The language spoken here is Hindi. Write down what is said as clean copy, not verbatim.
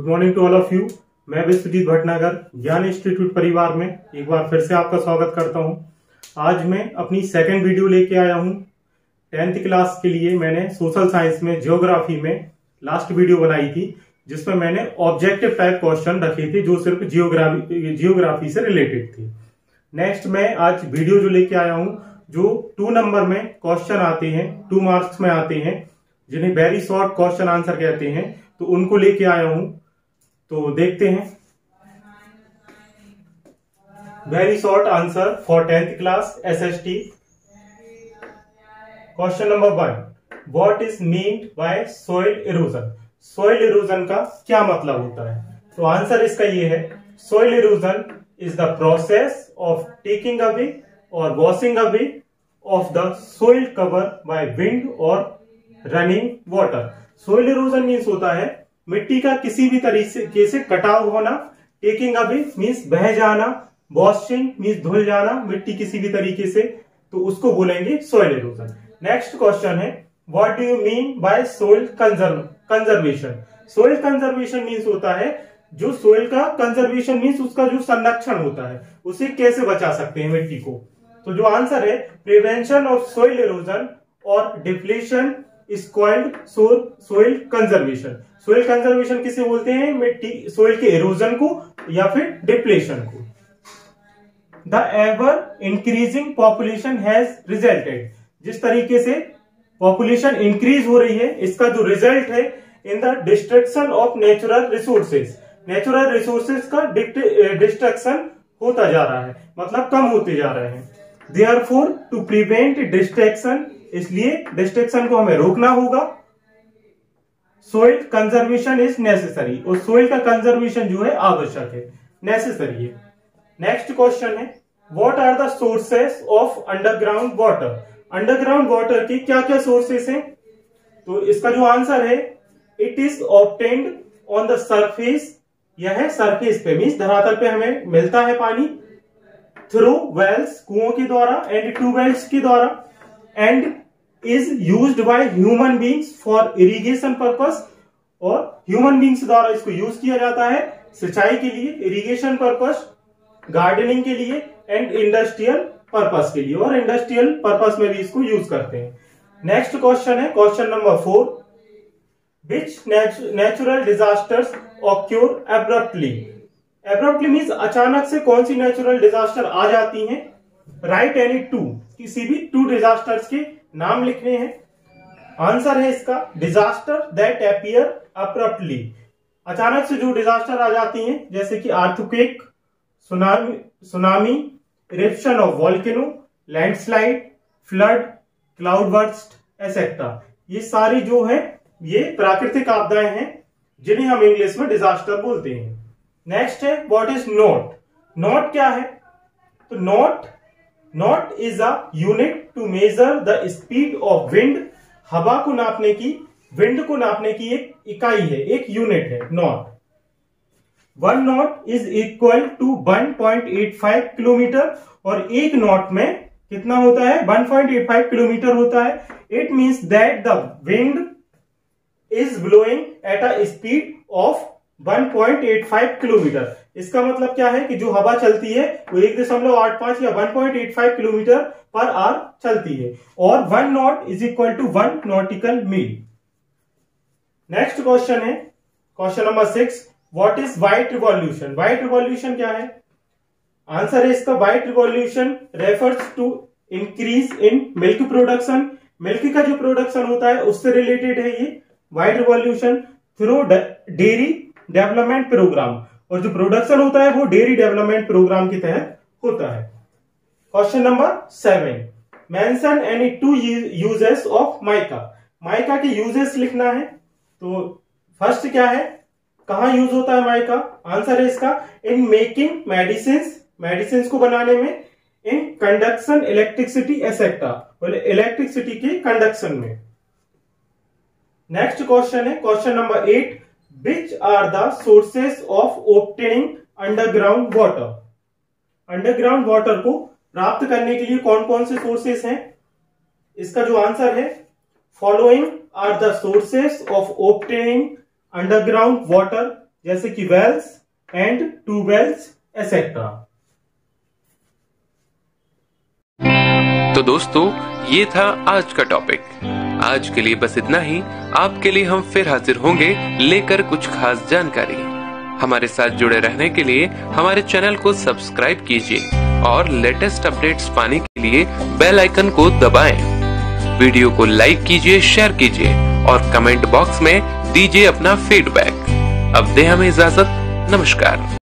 Morning to all of you. मैं विश्वजीत भटनागर ज्ञान इंस्टीट्यूट परिवार में एक बार फिर से आपका स्वागत करता हूं। आज मैं अपनी सेकंड वीडियो लेके आया हूं। 10th क्लास के लिए मैंने सोशल साइंस में ज्योग्राफी में लास्ट वीडियो बनाई थी, जिसमें मैंने ऑब्जेक्टिव टाइप क्वेश्चन रखे थे जो सिर्फ जियोग्राफी से रिलेटेड थे। नेक्स्ट मैं आज वीडियो जो लेके आया हूं, जो 2 नंबर में क्वेश्चन आते हैं, 2 मार्क्स में आते हैं, जिन्हें वेरी शॉर्ट क्वेश्चन आंसर कहते हैं, तो उनको लेके आया हूं। तो देखते हैं। Very short answer for 10th class SST। Question number 1, what is meant by soil erosion. Soil erosion का क्या मतलब होता है? तो आंसर इसका ये है, soil erosion is the process of taking away और washing away of the soil cover by wind और running water. Soil erosion means होता है मिट्टी का किसी भी तरीके से कटाव होना। टेकिंग अवे मीन्स बह जाना। वॉशिंग मीन्स धुल जाना मिट्टी किसी भी तरीके से, तो उसको बोलेंगे सोइल इरोजन। नेक्स्ट क्वेश्चन है, what do you mean by soil conservation. Soil conservation means होता है जो सोइल का कंजर्वेशन मीन्स उसका जो संरक्षण होता है, उसे कैसे बचा सकते हैं मिट्टी को। तो जो आंसर है, प्रिवेंशन ऑफ सोइल इरोजन और depletion is called soil conservation. Soil conservation किसे बोलते हैं? मिट्टी सोइल के इरोजन को या फिर डिप्लेशन को। The ever increasing population has resulted. जिस तरीके से पॉपुलेशन इंक्रीज हो रही है, इसका जो रिजल्ट है in the destruction of natural resources. Natural resources का डिस्ट्रक्शन होता जा रहा है, मतलब कम होते जा रहे हैं। देयरफॉर टू प्रिवेंट डिस्ट्रक्शन, इसलिए डिस्ट्रक्शन को हमें रोकना होगा। सोइल कंजर्वेशन इज नेसेसरी, और सोइल का कंजर्वेशन जो है आवश्यक है, नेसेसरी है। नेक्स्ट क्वेश्चन है, what are the sources of underground water. Underground water के क्या क्या सोर्सेस हैं? तो इसका जो आंसर है, it is obtained on the surface. यह है सरफेस पे, मीन्स धरातल पे हमें मिलता है पानी, थ्रू वेल्स, कुओं के द्वारा, एंड ट्यूबवेल्स के द्वारा, and is used by human beings for irrigation purpose. और ह्यूमन बींग्स द्वारा इसको यूज किया जाता है सिंचाई के लिए, इरिगेशन पर्पस, गार्डनिंग के लिए, एंड इंडस्ट्रियल पर्पस के लिए, और इंडस्ट्रियल पर्पस में भी इसको यूज करते हैं। नेक्स्ट क्वेश्चन है, question number 4, which natural disasters occur abruptly. Abruptly means अचानक से कौन सी नेचुरल डिजास्टर आ जाती हैं। राइट एनी 2, किसी भी 2 डिजास्टर्स के नाम लिखने हैं। आंसर है इसका, डिजास्टर दैट अपीयर अब्रप्टली। अचानक से जो डिजास्टर आ जाती हैं, जैसे कि earthquake, tsunami, eruption of volcano, landslide, flood, cloud burst et cetera. ये सारी जो है ये प्राकृतिक आपदाएं हैं, जिन्हें हम इंग्लिश में डिजास्टर बोलते हैं। नेक्स्ट है, व्हाट इज नोट। नोट क्या है? तो knot is a unit to measure the speed of wind. हवा को नापने की, विंड को नापने की एक इकाई है, एक यूनिट है knot. 1 knot is equal to 1.85 kilometre, और एक नॉट में कितना होता है? 1.85 किलोमीटर होता है। It means that the wind is blowing at a speed of 1.85 kilometre. इसका मतलब क्या है कि जो हवा चलती है वो 1.85 या 1.85 किलोमीटर पर आवर चलती है, और 1 knot is equal to 1 nautical mile. Next question है, question number 6, what is white revolution. White revolution क्या है? आंसर है इसका, white revolution refers to increase in milk production. Milk का जो प्रोडक्शन होता है उससे रिलेटेड है ये white revolution, through dairy development programme. और जो प्रोडक्शन होता है वो डेयरी डेवलपमेंट प्रोग्राम के तहत होता है। Question number 7, mention any 2 uses of mica. Mica के यूजेस लिखना है। तो फर्स्ट क्या है, कहां यूज होता है माइका? आंसर है इसका, इन मेकिंग मेडिसिन को बनाने में, in conduction electricity et cetera, electricity के कंडक्शन में। नेक्स्ट क्वेश्चन है, question number 8, which are the sources of obtaining underground water. Underground water को प्राप्त करने के लिए कौन कौन से सोर्सेस हैं? इसका जो आंसर है, following are the sources of obtaining underground water. जैसे कि वेल्स एंड ट्यूबवेल्स एसेट्रा। तो दोस्तों, ये था आज का टॉपिक। आज के लिए बस इतना ही। आपके लिए हम फिर हाजिर होंगे लेकर कुछ खास जानकारी। हमारे साथ जुड़े रहने के लिए हमारे चैनल को सब्सक्राइब कीजिए और लेटेस्ट अपडेट्स पाने के लिए बेल आइकन को दबाएं। वीडियो को लाइक कीजिए, शेयर कीजिए और कमेंट बॉक्स में दीजिए अपना फीडबैक। अब दें हमें इजाजत। नमस्कार।